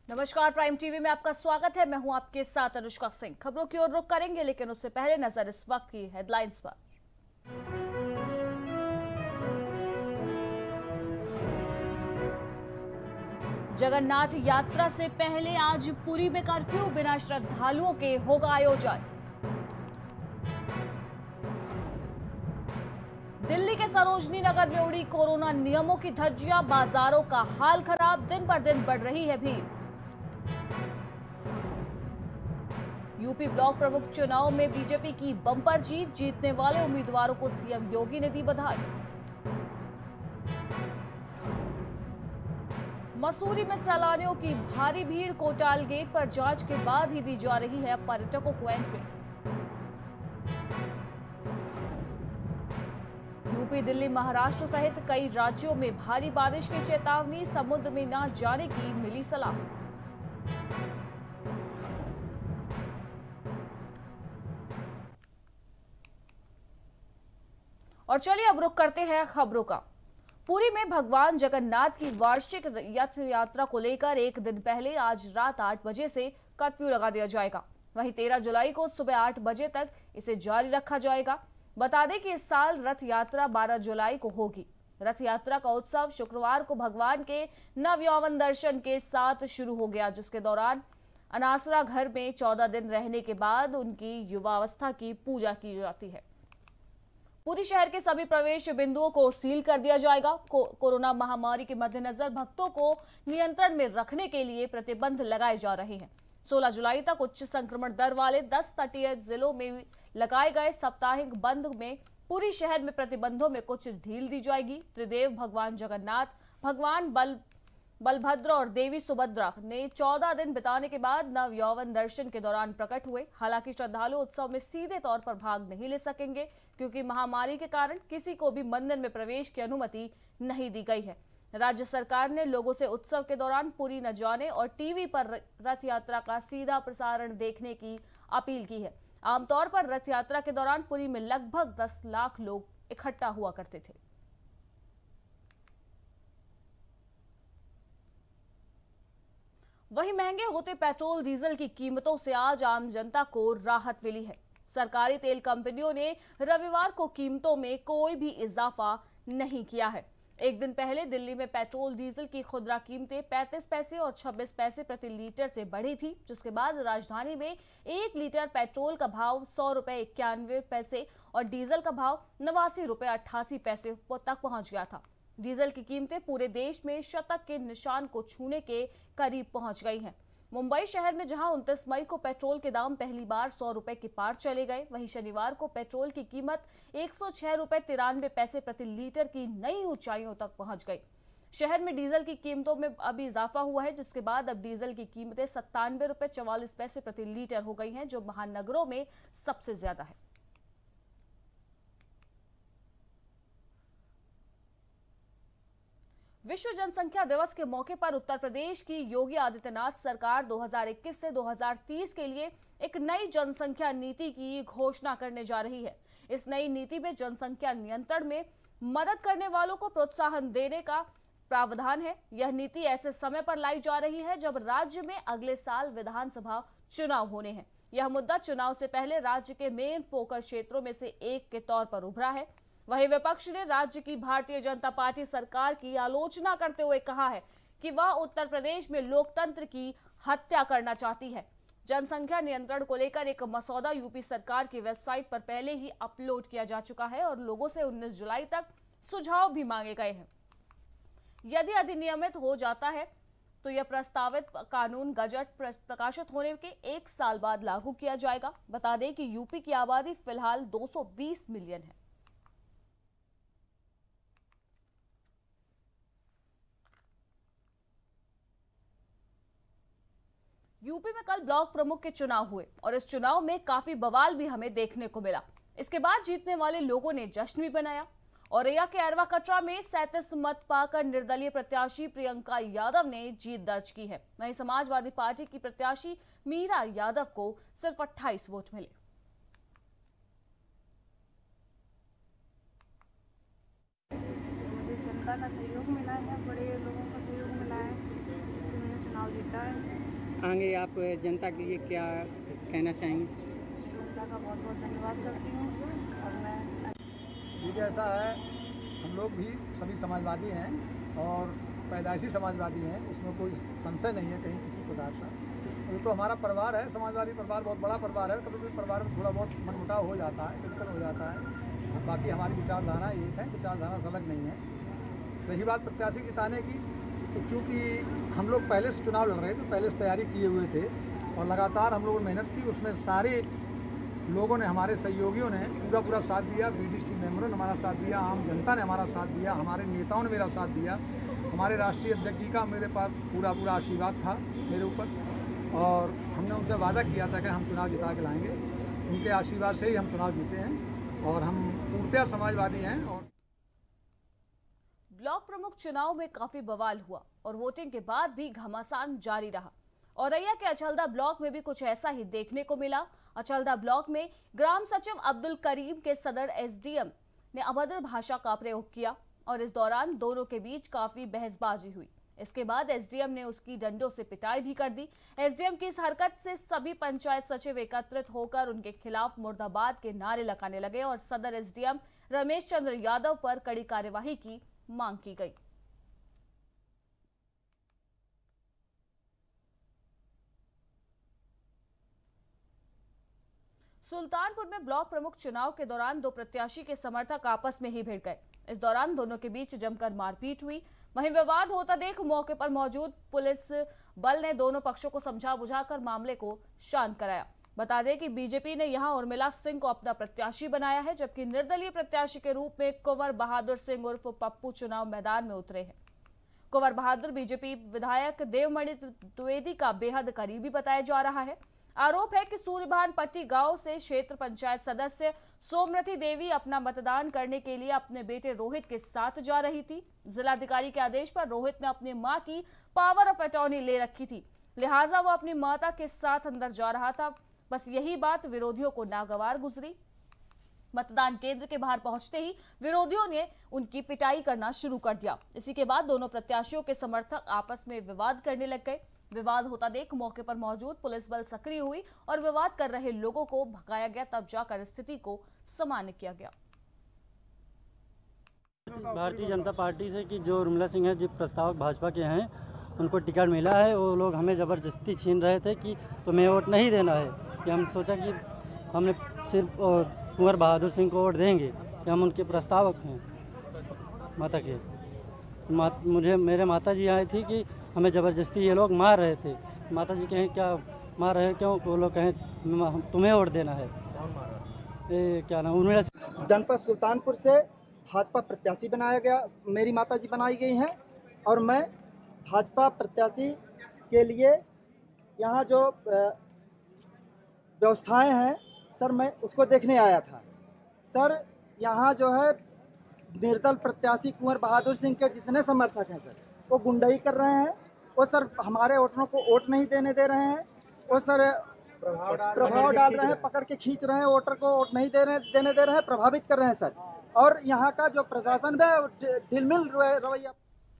नमस्कार, prime TV में आपका स्वागत है। मैं हूं आपके साथ अनुष्का सिंह। खबरों की ओर रुख करेंगे, लेकिन उससे पहले नजर इस वक्त की हेडलाइंस पर। जगन्नाथ यात्रा से पहले आज पुरी में कर्फ्यू, बिना श्रद्धालुओं के होगा आयोजन। दिल्ली के सरोजनी नगर में उड़ी कोरोना नियमों की धज्जियां, बाजारों का हाल खराब, दिन पर दिन बढ़ रही है भीड़। यूपी ब्लॉक प्रमुख चुनाव में बीजेपी की बम्पर जीत, जीतने वाले उम्मीदवारों को सीएम योगी ने दी बधाई। मसूरी में सैलानियों की भारी भीड़, कोटाल गेट पर जांच के बाद ही दी जा रही है पर्यटकों को एंट्री। यूपी, दिल्ली, महाराष्ट्र सहित कई राज्यों में भारी बारिश की चेतावनी, समुद्र में न जाने की मिली सलाह। और चलिए अब रुख करते हैं खबरों का। पुरी में भगवान जगन्नाथ की वार्षिक रथ यात्रा को लेकर एक दिन पहले आज रात 8 बजे से कर्फ्यू लगा दिया जाएगा। वहीं 13 जुलाई को सुबह 8 बजे तक इसे जारी रखा जाएगा। बता दें कि इस साल रथ यात्रा 12 जुलाई को होगी। रथ यात्रा का उत्सव शुक्रवार को भगवान के नवयौवन दर्शन के साथ शुरू हो गया, जिसके दौरान अनासरा घर में 14 दिन रहने के बाद उनकी युवावस्था की पूजा की जाती है। पूरी शहर के सभी प्रवेश बिंदुओं को सील कर दिया जाएगा। कोरोना महामारी के मद्देनजर भक्तों को नियंत्रण में रखने के लिए प्रतिबंध लगाए जा रहे हैं। 16 जुलाई तक उच्च संक्रमण दर वाले 10 तटीय जिलों में लगाए गए साप्ताहिक बंद में पूरी शहर में प्रतिबंधों में कुछ ढील दी जाएगी। त्रिदेव भगवान जगन्नाथ, भगवान बलभद्र और देवी सुभद्रा ने 14 दिन बिताने के बाद नव यौवन दर्शन के दौरान प्रकट हुए। हालांकि श्रद्धालु उत्सव में सीधे तौर पर भाग नहीं ले सकेंगे, क्योंकि महामारी के कारण किसी को भी मंदिर में प्रवेश की अनुमति नहीं दी गई है। राज्य सरकार ने लोगों से उत्सव के दौरान पुरी न जाने और टीवी पर रथ यात्रा का सीधा प्रसारण देखने की अपील की है। आमतौर पर रथ यात्रा के दौरान पुरी में लगभग 10 लाख लोग इकट्ठा हुआ करते थे। वहीं महंगे होते पेट्रोल डीजल की कीमतों से आज आम जनता को राहत मिली है। सरकारी तेल कंपनियों ने रविवार को कीमतों में कोई भी इजाफा नहीं किया है। एक दिन पहले दिल्ली में पेट्रोल डीजल की खुदरा कीमतें 35 पैसे और 26 पैसे प्रति लीटर से बढ़ी थी, जिसके बाद राजधानी में 1 लीटर पेट्रोल का भाव 100 रुपए 91 पैसे और डीजल का भाव 89 रुपए 88 पैसे तक पहुंच गया था। डीजल की कीमतें पूरे देश में शतक के निशान को छूने के करीब पहुंच गई हैं। मुंबई शहर में जहां 29 मई को पेट्रोल के दाम पहली बार 100 रुपए के पार चले गए, वहीं शनिवार को पेट्रोल की कीमत 106 रुपए 93 पैसे प्रति लीटर की नई ऊंचाइयों तक पहुंच गई। शहर में डीजल की कीमतों में अब इजाफा हुआ है, जिसके बाद अब डीजल की कीमतें 97 रुपए 44 पैसे प्रति लीटर हो गई हैं, जो महानगरों में सबसे ज्यादा है। विश्व जनसंख्या दिवस के मौके पर उत्तर प्रदेश की योगी आदित्यनाथ सरकार 2021 से 2030 के लिए एक नई जनसंख्या नीति की घोषणा करने जा रही है। इस नई नीति में जनसंख्या नियंत्रण में मदद करने वालों को प्रोत्साहन देने का प्रावधान है। यह नीति ऐसे समय पर लाई जा रही है जब राज्य में अगले साल विधानसभा चुनाव होने हैं। यह मुद्दा चुनाव से पहले राज्य के मेन फोकस क्षेत्रों में से एक के तौर पर उभरा है। वहीं विपक्ष ने राज्य की भारतीय जनता पार्टी सरकार की आलोचना करते हुए कहा है कि वह उत्तर प्रदेश में लोकतंत्र की हत्या करना चाहती है। जनसंख्या नियंत्रण को लेकर एक मसौदा यूपी सरकार की वेबसाइट पर पहले ही अपलोड किया जा चुका है और लोगों से 19 जुलाई तक सुझाव भी मांगे गए हैं। यदि अधिनियमित हो जाता है तो यह प्रस्तावित कानून गजट प्रकाशित होने के 1 साल बाद लागू किया जाएगा। बता दें कि यूपी की आबादी फिलहाल 220 मिलियन है। यूपी में कल ब्लॉक प्रमुख के चुनाव हुए और इस चुनाव में काफी बवाल भी हमें देखने को मिला। इसके बाद जीतने वाले लोगों ने जश्न भी बनाया। औरैया के अरवा कटरा में 37 मत पाकर निर्दलीय प्रत्याशी प्रियंका यादव ने जीत दर्ज की है। वहीं समाजवादी पार्टी की प्रत्याशी मीरा यादव को सिर्फ 28 वोट मिले। मुझे जनता का सहयोग मिला है, बड़े लोगों का सहयोग मिला है, इससे मैंने चुनाव जीता है। आगे आप जनता के लिए क्या कहना चाहेंगे? जनता का बहुत बहुत धन्यवाद करती हूँ। और मैं देखिए ऐसा है, हम लोग भी सभी समाजवादी हैं और पैदाइशी समाजवादी हैं, उसमें कोई संशय नहीं है कहीं किसी प्रकार का। ये तो हमारा परिवार है, समाजवादी परिवार बहुत बड़ा परिवार है। कभी कभी परिवार में थोड़ा बहुत मनमुटाव हो जाता है, दिक्कत हो जाता है। बाकी हमारी विचारधारा एक है, विचारधारा से अलग नहीं है। रही बात प्रत्याशी जिताने की, तो चूँकि हम लोग पहले से चुनाव लड़ रहे थे, पहले से तैयारी किए हुए थे और लगातार हम लोगों ने मेहनत की। उसमें सारे लोगों ने, हमारे सहयोगियों ने पूरा साथ दिया। बीडीसी मेंबरों ने हमारा साथ दिया, आम जनता ने हमारा साथ दिया, हमारे नेताओं ने मेरा साथ दिया, हमारे राष्ट्रीय अध्यक्ष जी का मेरे पास पूरा आशीर्वाद था मेरे ऊपर। और हमने उनसे वादा किया था कि हम चुनाव जिता के लाएंगे। उनके आशीर्वाद से ही हम चुनाव जीते हैं और हम पूर्णतः समाजवादी हैं। और ब्लॉक प्रमुख चुनाव में काफी बवाल हुआ और वोटिंग के बाद भी घमासान जारी रहा। औरैया के अचलदा ब्लॉक में भी कुछ ऐसा ही देखने को मिला। अचलदा ब्लॉक में ग्राम सचिव अब्दुल करीम के सदर एसडीएम ने अभद्र भाषा का प्रयोग किया और इस दौरान दोनों के बीच काफी बहसबाजी हुई। इसके बाद एसडीएम ने उसकी डंडों से पिटाई भी कर दी। एसडीएम की इस हरकत से सभी पंचायत सचिव एकत्रित होकर उनके खिलाफ मुर्दाबाद के नारे लगाने लगे और सदर एसडीएम रमेश चंद्र यादव पर कड़ी कार्यवाही की मांग की गई। सुल्तानपुर में ब्लॉक प्रमुख चुनाव के दौरान दो प्रत्याशी के समर्थक आपस में ही भिड़ गए। इस दौरान दोनों के बीच जमकर मारपीट हुई। वहीं विवाद होता देख मौके पर मौजूद पुलिस बल ने दोनों पक्षों को समझा बुझाकर मामले को शांत कराया। बता दें कि बीजेपी ने यहां उर्मिला सिंह को अपना प्रत्याशी बनाया है, जबकि निर्दलीय प्रत्याशी के रूप में कुंवर बहादुर सिंह उर्फ पप्पू चुनाव मैदान में उतरे हैं। कुंवर बहादुर बीजेपी विधायक देवमणि द्विवेदी का बेहद करीबी बताया जा रहा है। आरोप है कि सूर्यभान पट्टी गांव से क्षेत्र पंचायत सदस्य सोमरथी देवी अपना मतदान करने के लिए अपने बेटे रोहित के साथ जा रही थी। जिलाधिकारी के आदेश पर रोहित ने अपनी मां की पावर ऑफ अटॉर्नी ले रखी थी, लिहाजा वो अपनी माता के साथ अंदर जा रहा था। बस यही बात विरोधियों को नागवार गुजरी। मतदान केंद्र के बाहर पहुंचते ही विरोधियों ने उनकी पिटाई करना शुरू कर दिया। इसी के बाद दोनों प्रत्याशियों के समर्थक आपस में विवाद करने लग गए। विवाद होता देख मौके पर मौजूद पुलिस बल सक्रिय हुई और विवाद कर रहे लोगों को भगाया गया। तब जाकर स्थिति को सामान्य किया गया। भारतीय जनता पार्टी से कि जो उर्मिला सिंह है, जो प्रस्तावक भाजपा के हैं, उनको टिकट मिला है। वो लोग हमें ज़बरदस्ती छीन रहे थे कि तुम्हें वोट नहीं देना है। कि हम सोचा कि हमने सिर्फ कुंवर बहादुर सिंह को वोट देंगे कि हम उनके प्रस्तावक हैं माता के। मुझे मेरे माता जी आए थी कि हमें ज़बरदस्ती ये लोग मार रहे थे। माता जी कहें क्या मार रहे क्यों? वो लोग कहें तुम्हें वोट देना है। क्या नाम उर्मिला सिंह। जनपद सुल्तानपुर से भाजपा प्रत्याशी बनाया गया, मेरी माता जी बनाई गई हैं और मैं भाजपा प्रत्याशी के लिए यहाँ जो व्यवस्थाएं हैं सर, मैं उसको देखने आया था। सर यहाँ जो है निर्दल प्रत्याशी कुंवर बहादुर सिंह के जितने समर्थक हैं सर, वो गुंडाई कर रहे हैं। वो सर हमारे वोटरों को वोट नहीं देने दे रहे हैं। वो सर प्रभाव डाल रहे हैं, पकड़ के खींच रहे हैं, वोटर को वोट नहीं देने दे रहे हैं, प्रभावित कर रहे हैं सर। और यहाँ का जो प्रशासन है ढिलमिल रवैया।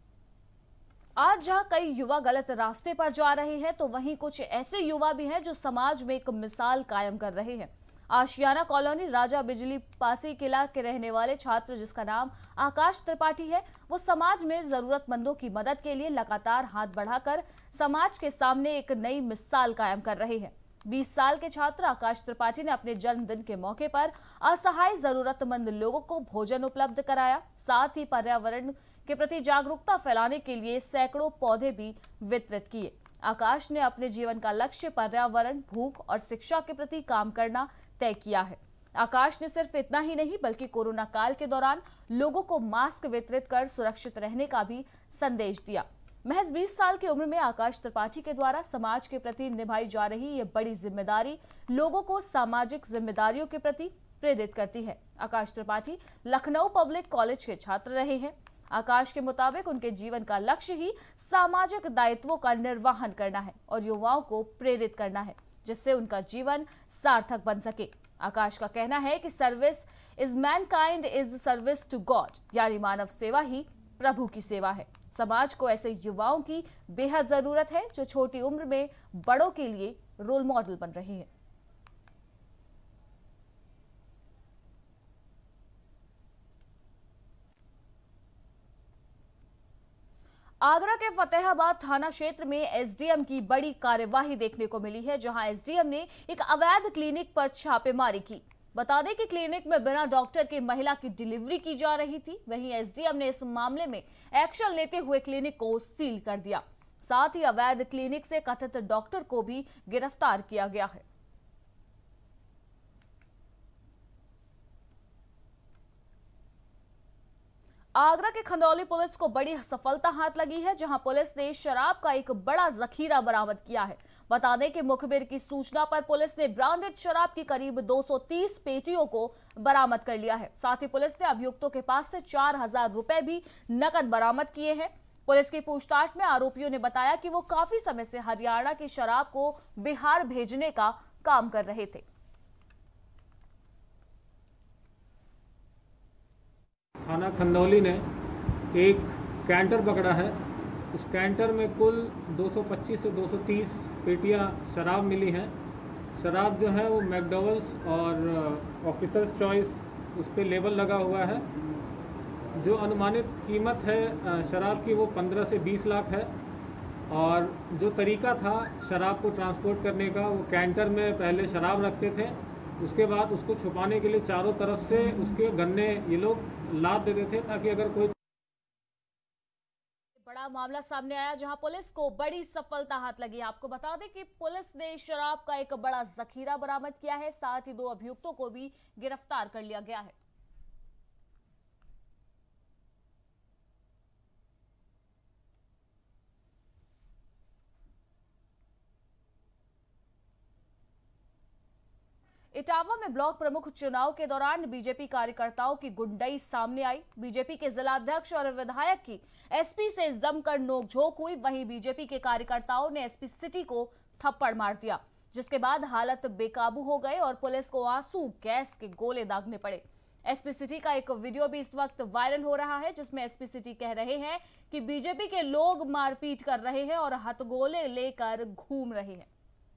आज जहां कई युवा गलत रास्ते पर जा रहे हैं, तो वहीं कुछ ऐसे युवा भी हैं जो समाज में एक मिसाल कायम कर रहे हैं। आशियाना कॉलोनी राजा बिजली पासी किला के रहने वाले छात्र, जिसका नाम आकाश त्रिपाठी है, वो समाज में जरूरतमंदों की मदद के लिए लगातार हाथ बढ़ाकर समाज के सामने एक नई मिसाल कायम कर रहे हैं। 20 साल के छात्र आकाश त्रिपाठी ने अपने जन्मदिन के मौके पर असहाय जरूरतमंद लोगों को भोजन उपलब्ध कराया। साथ ही पर्यावरण के प्रति जागरूकता फैलाने के लिए सैकड़ों पौधे भी वितरित किए। आकाश ने अपने जीवन का लक्ष्य पर्यावरण, भूख और शिक्षा के प्रति काम करना तय किया है। आकाश ने सिर्फ इतना ही नहीं बल्कि कोरोना काल के दौरान लोगों को मास्क वितरित कर सुरक्षित रहने का भी संदेश दिया। महज 20 साल की उम्र में आकाश त्रिपाठी के द्वारा समाज के प्रति निभाई जा रही ये बड़ी जिम्मेदारी लोगों को सामाजिक जिम्मेदारियों के प्रति प्रेरित करती है। आकाश त्रिपाठी लखनऊ पब्लिक कॉलेज के छात्र रहे हैं। आकाश के मुताबिक उनके जीवन का लक्ष्य ही सामाजिक दायित्वों का निर्वहन करना है और युवाओं को प्रेरित करना है, जिससे उनका जीवन सार्थक बन सके। आकाश का कहना है कि service is mankind is service to God, यानी मानव सेवा ही प्रभु की सेवा है। समाज को ऐसे युवाओं की बेहद जरूरत है जो छोटी उम्र में बड़ों के लिए रोल मॉडल बन रही है। आगरा के फतेहाबाद थाना क्षेत्र में एसडीएम की बड़ी कार्यवाही देखने को मिली है, जहां एसडीएम ने एक अवैध क्लिनिक पर छापेमारी की। बता दें कि क्लिनिक में बिना डॉक्टर के महिला की डिलीवरी की जा रही थी। वहीं एसडीएम ने इस मामले में एक्शन लेते हुए क्लिनिक को सील कर दिया। साथ ही अवैध क्लिनिक से कथित डॉक्टर को भी गिरफ्तार किया गया है। आगरा के खंदौली पुलिस को बड़ी सफलता हाथ लगी है, जहां पुलिस ने शराब का एक बड़ा जखीरा बरामद किया है। बता दें कि मुखबिर की सूचना पर पुलिस ने ब्रांडेड शराब की करीब 230 पेटियों को बरामद कर लिया है। साथ ही पुलिस ने अभियुक्तों के पास से 4000 रुपए भी नकद बरामद किए हैं। पुलिस की पूछताछ में आरोपियों ने बताया कि वो काफी समय से हरियाणा की शराब को बिहार भेजने का काम कर रहे थे। थाना खंदौली ने एक कैंटर पकड़ा है। उस कैंटर में कुल 225 से 230 पेटियां शराब मिली हैं। शराब जो है वो मैकडॉवेल्स और ऑफिसर्स चॉइस उस पर लेबल लगा हुआ है। जो अनुमानित कीमत है शराब की वो 15 से 20 लाख है। और जो तरीका था शराब को ट्रांसपोर्ट करने का, वो कैंटर में पहले शराब रखते थे, उसके बाद उसको छुपाने के लिए चारों तरफ से उसके गन्ने ये लोग लाद देते थे ताकि अगर कोई। बड़ा मामला सामने आया जहां पुलिस को बड़ी सफलता हाथ लगी। आपको बता दें कि पुलिस ने शराब का एक बड़ा जखीरा बरामद किया है। साथ ही 2 अभियुक्तों को भी गिरफ्तार कर लिया गया है। इटावा में ब्लॉक प्रमुख चुनाव के दौरान बीजेपी कार्यकर्ताओं की गुंडई सामने आई। बीजेपी के जिलाध्यक्ष और विधायक की एसपी से जमकर नोकझोंक हुई। वहीं बीजेपी के कार्यकर्ताओं ने एसपी सिटी को थप्पड़ मार दिया, जिसके बाद हालत बेकाबू हो गए और पुलिस को आंसू गैस के गोले दागने पड़े। एसपी सिटी का एक वीडियो भी इस वक्त वायरल हो रहा है, जिसमें एसपी सिटी कह रहे हैं कि बीजेपी के लोग मारपीट कर रहे हैं और हथगोले लेकर घूम रहे हैं।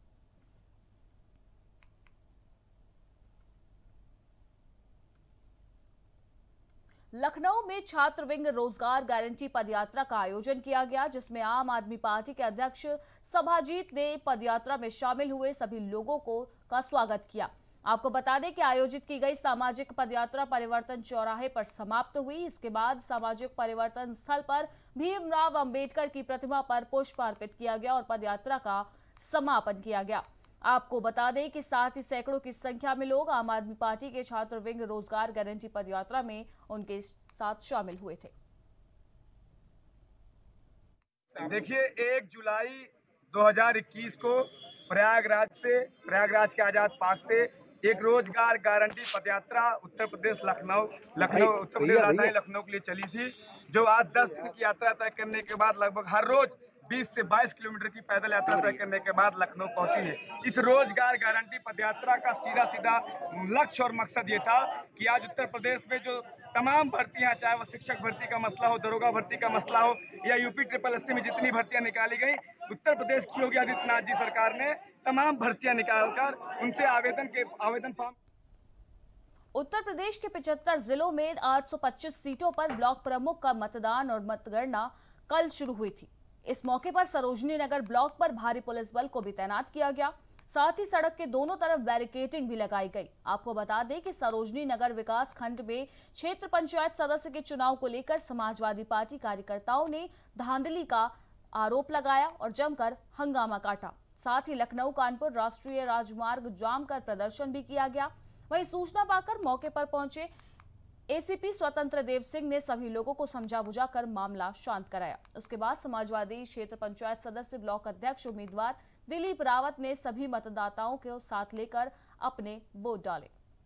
लखनऊ में छात्र विंग रोजगार गारंटी पदयात्रा का आयोजन किया गया, जिसमें आम आदमी पार्टी के अध्यक्ष सभाजीत ने पदयात्रा में शामिल हुए सभी लोगों का स्वागत किया। आपको बता दें कि आयोजित की गई सामाजिक पदयात्रा परिवर्तन चौराहे पर समाप्त हुई। इसके बाद सामाजिक परिवर्तन स्थल पर भीमराव अंबेडकर की प्रतिमा पर पुष्प अर्पित किया गया और पदयात्रा का समापन किया गया। आपको बता दें कि साथ ही सैकड़ों की संख्या में लोग आम आदमी पार्टी के छात्र विंग रोजगार गारंटी पदयात्रा में उनके साथ शामिल हुए थे। देखिए 1 जुलाई 2021 को प्रयागराज के आजाद पार्क से एक रोजगार गारंटी पदयात्रा उत्तर प्रदेश राजधानी लखनऊ के लिए चली थी, जो आज 10 दिन की यात्रा तय करने के बाद लगभग हर रोज 20 से 22 किलोमीटर की पैदल यात्रा तय करने के बाद लखनऊ पहुंची है। इस रोजगार गारंटी पदयात्रा का सीधा लक्ष्य और मकसद ये था कि आज उत्तर प्रदेश में जो तमाम भर्तियां, चाहे वो शिक्षक भर्ती का मसला हो, दरोगा भर्ती का मसला हो या यूपी SSSC में जितनी भर्तियां निकाली गई, उत्तर प्रदेश की योगी आदित्यनाथ जी सरकार ने तमाम भर्तियां निकालकर उनसे आवेदन फॉर्म। उत्तर प्रदेश के 75 जिलों में 825 सीटों पर ब्लॉक प्रमुख का मतदान और मतगणना कल शुरू हुई थी। इस मौके पर सरोजनी नगर ब्लॉक पर भारी पुलिस बल को भी तैनात किया गया। साथ ही सड़क के दोनों तरफ बैरिकेडिंग भी लगाई गई। आपको बता दें कि सरोजनी नगर विकास खंड में क्षेत्र पंचायत सदस्य के चुनाव को लेकर समाजवादी पार्टी कार्यकर्ताओं ने धांधली का आरोप लगाया और जमकर हंगामा काटा। साथ ही लखनऊ कानपुर राष्ट्रीय राजमार्ग जाम कर प्रदर्शन भी किया गया। वहीं सूचना पाकर मौके पर पहुंचे एसीपी स्वतंत्र देव सिंह ने सभी लोगों को समझा बुझाकर मामला शांत कराया। उसके बाद समाजवादी क्षेत्र पंचायत सदस्य ब्लॉक अध्यक्ष उम्मीदवार दिलीप रावत ने सभी मतदाताओं को साथ लेकर अपने वोट डाले।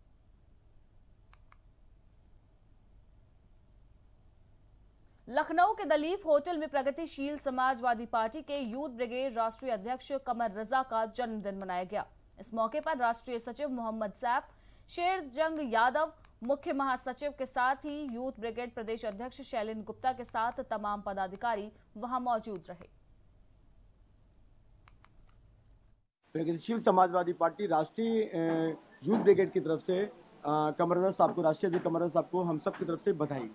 लखनऊ के दलीफ होटल में प्रगतिशील समाजवादी पार्टी के यूथ ब्रिगेड राष्ट्रीय अध्यक्ष कमर रजा का जन्मदिन मनाया गया। इस मौके पर राष्ट्रीय सचिव मोहम्मद सैफ, शेर जंग यादव, मुख्य महासचिव के साथ ही यूथ ब्रिगेड प्रदेश अध्यक्ष शैलेंद्र गुप्ता के साथ तमाम पदाधिकारी वहां मौजूद रहे। प्रगतिशील समाजवादी पार्टी राष्ट्रीय यूथ ब्रिगेड की तरफ से कमरदार साहब को, राष्ट्रीय अध्यक्ष कमरदार साहब को हम सब की तरफ से बधाई।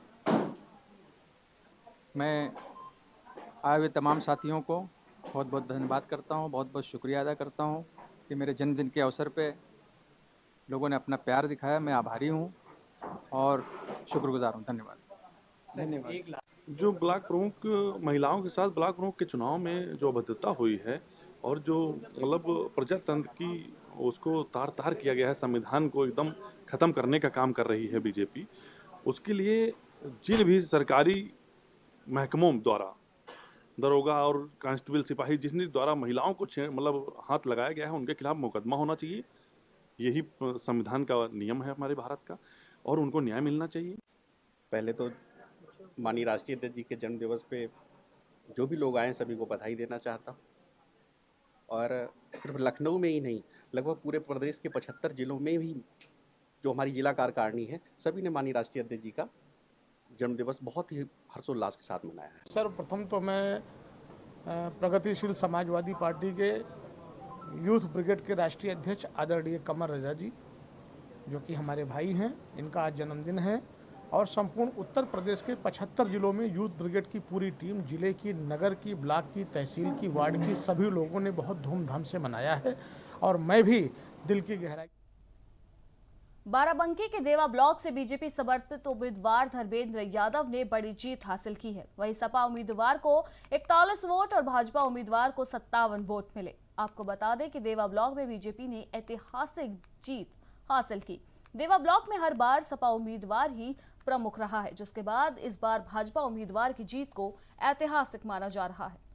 मैं आए हुए तमाम साथियों को बहुत बहुत धन्यवाद करता हूं, बहुत बहुत शुक्रिया अदा करता हूं कि मेरे जन्मदिन के अवसर पे लोगों ने अपना प्यार दिखाया। मैं आभारी हूं और शुक्रगुजार हूं। धन्यवाद। जो ब्लॉक प्रमुख महिलाओं के साथ ब्लॉक प्रमुख के चुनाव में जो अभद्रता हुई है और जो मतलब प्रजातंत्र की उसको तार तार किया गया है, संविधान को एकदम ख़त्म करने का काम कर रही है बीजेपी, उसके लिए जिन भी सरकारी महकमों द्वारा दरोगा और कांस्टेबल सिपाही जिसने द्वारा महिलाओं को मतलब हाथ लगाया गया है, उनके खिलाफ मुकदमा होना चाहिए। यही संविधान का नियम है हमारे भारत का और उनको न्याय मिलना चाहिए। पहले तो माननीय राष्ट्रीय अध्यक्ष जी के जन्म दिवस पे जो भी लोग आए सभी को बधाई देना चाहता हूँ। और सिर्फ लखनऊ में ही नहीं, लगभग पूरे प्रदेश के 75 जिलों में भी जो हमारी जिला कार्यकारिणी है सभी ने माननीय राष्ट्रीय अध्यक्ष जी का जन्म दिवस बहुत ही हर्षोल्लास के साथ मनाया है। सर्वप्रथम तो मैं प्रगतिशील समाजवादी पार्टी के यूथ ब्रिगेड के राष्ट्रीय अध्यक्ष आदरणीय कमर रजा जी, जो कि हमारे भाई हैं, इनका आज जन्मदिन है और संपूर्ण उत्तर प्रदेश के 75 जिलों में यूथ ब्रिगेड की पूरी टीम, जिले की, नगर की, ब्लॉक की, तहसील की, वार्ड की सभी लोगों ने बहुत धूमधाम से मनाया है और मैं भी दिल की गहराई। बाराबंकी के देवा ब्लॉक से बीजेपी समर्थित उम्मीदवार धर्मेंद्र यादव ने बड़ी जीत हासिल की है। वहीं सपा उम्मीदवार को 41 वोट और भाजपा उम्मीदवार को 57 वोट मिले। आपको बता दें कि देवा ब्लॉक में बीजेपी ने ऐतिहासिक जीत हासिल की। देवा ब्लॉक में हर बार सपा उम्मीदवार ही प्रमुख रहा है, जिसके बाद इस बार भाजपा उम्मीदवार की जीत को ऐतिहासिक माना जा रहा है।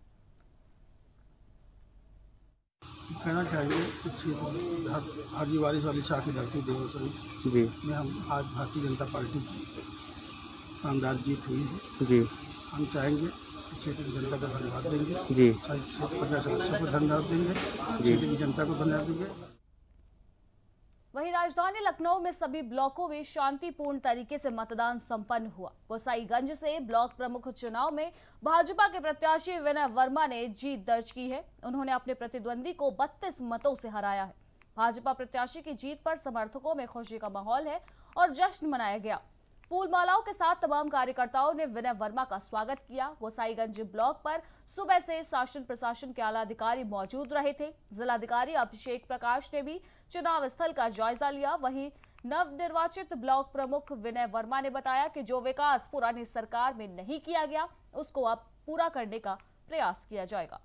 कहना चाहिए कि हाजी वारिस अली शाह की धरती देवसरी जी में हम आज भारतीय जनता पार्टी की शानदार जीत हुई है जी। हम चाहेंगे कि क्षेत्र की जनता को धन्यवाद देंगे जी, प्रजा सदस्यों को धन्यवाद देंगे, क्षेत्र की जनता को धन्यवाद देंगे। वहीं राजधानी लखनऊ में सभी ब्लॉकों में शांतिपूर्ण तरीके से मतदान संपन्न हुआ। गोसाईगंज से ब्लॉक प्रमुख चुनाव में भाजपा के प्रत्याशी विनय वर्मा ने जीत दर्ज की है। उन्होंने अपने प्रतिद्वंदी को 32 मतों से हराया है। भाजपा प्रत्याशी की जीत पर समर्थकों में खुशी का माहौल है और जश्न मनाया गया। फूल मालाओं के साथ तमाम कार्यकर्ताओं ने विनय वर्मा का स्वागत किया। गोसाईगंज ब्लॉक पर सुबह से शासन प्रशासन के आला अधिकारी मौजूद रहे थे। जिलाधिकारी अभिषेक प्रकाश ने भी चुनाव स्थल का जायजा लिया। वहीं नवनिर्वाचित ब्लॉक प्रमुख विनय वर्मा ने बताया कि जो विकास पुरानी सरकार में नहीं किया गया उसको अब पूरा करने का प्रयास किया जाएगा।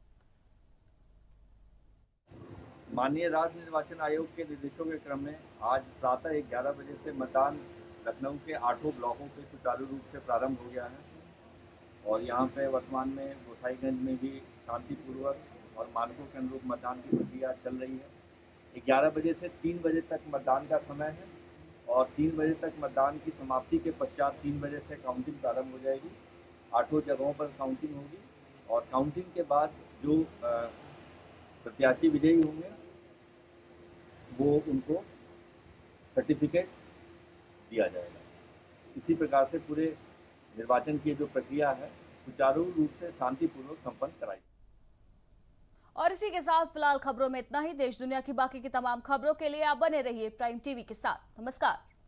माननीय राज्य निर्वाचन आयोग के निर्देशों के क्रम में आज प्रातः 11 बजे से मतदान लखनऊ के 8 ब्लॉकों पे सुचारू रूप से प्रारंभ हो गया है और यहाँ पे वर्तमान में गोसाईगंज में भी शांतिपूर्वक और मानकों के अनुरूप मतदान की प्रक्रिया चल रही है। 11 बजे से 3 बजे तक मतदान का समय है और 3 बजे तक मतदान की समाप्ति के पश्चात 3 बजे से काउंटिंग प्रारंभ हो जाएगी। 8 जगहों पर काउंटिंग होगी और काउंटिंग के बाद जो प्रत्याशी विजयी होंगे वो उनको सर्टिफिकेट दिया जाएगा। इसी प्रकार से पूरे निर्वाचन की जो प्रक्रिया है सुचारू रूप से शांतिपूर्वक संपन्न कराई। और इसी के साथ फिलहाल खबरों में इतना ही। देश दुनिया की बाकी की तमाम खबरों के लिए आप बने रहिए प्राइम टीवी के साथ। नमस्कार।